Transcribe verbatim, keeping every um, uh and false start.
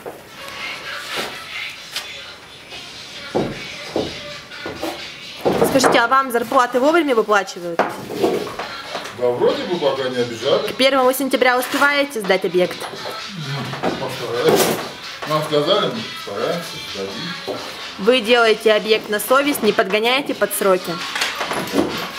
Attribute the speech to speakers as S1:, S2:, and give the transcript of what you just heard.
S1: Скажите, а вам зарплаты вовремя выплачивают?
S2: Да, вроде бы пока не обижали.
S1: К первому сентября успеваете сдать объект?
S2: Постараемся. Нам сказали, мы постараемся, сдадим.
S1: Вы делаете объект на совесть, не подгоняете под сроки?